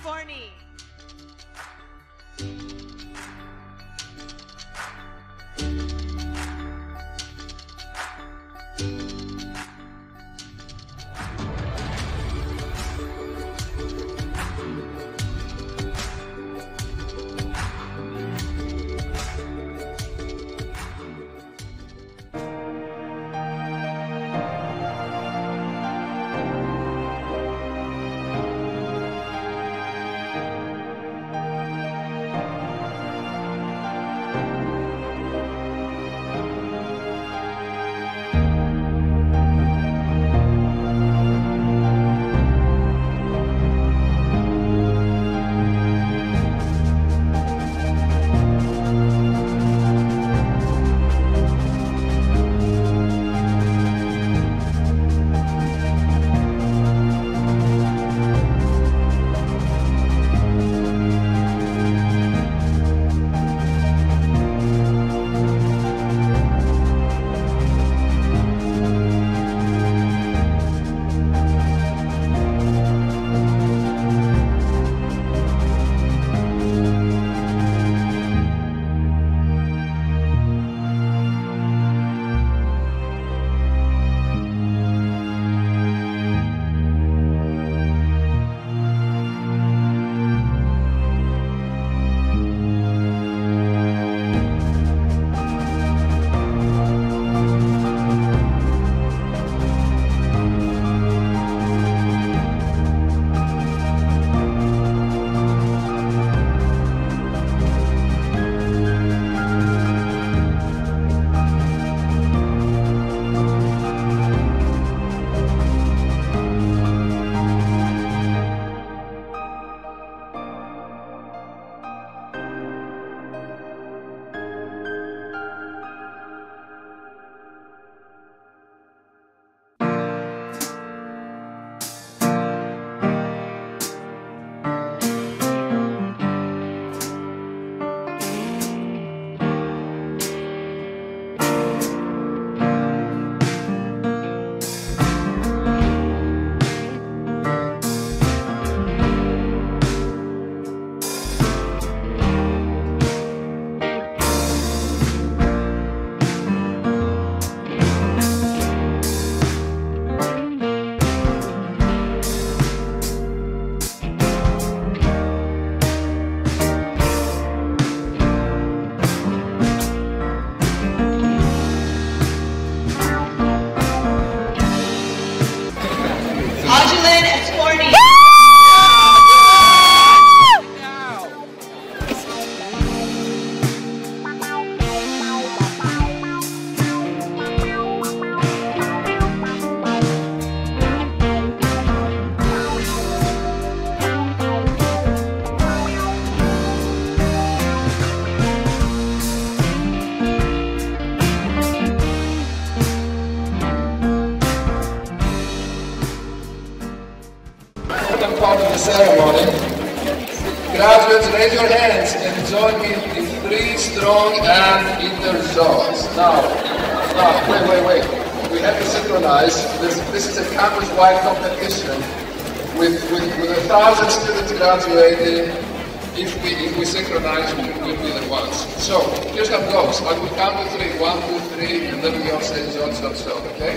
Corny. Part of the ceremony. Graduates, raise your hands and join me in 3 strong and interzones. Now, wait. We have to synchronize. This is a campus-wide competition with 1,000 students graduating. If we synchronize, we'll be the ones. So, here's how it goes. I will count to 3. 1, 2, 3, and then we all say zone, stop, okay?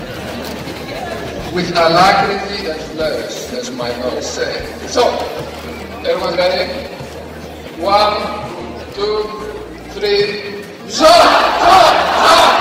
With alacrity and flourish, as my notes say. So, everyone ready? 1, 2, 3, zone!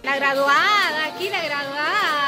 La graduada, aquí la graduada.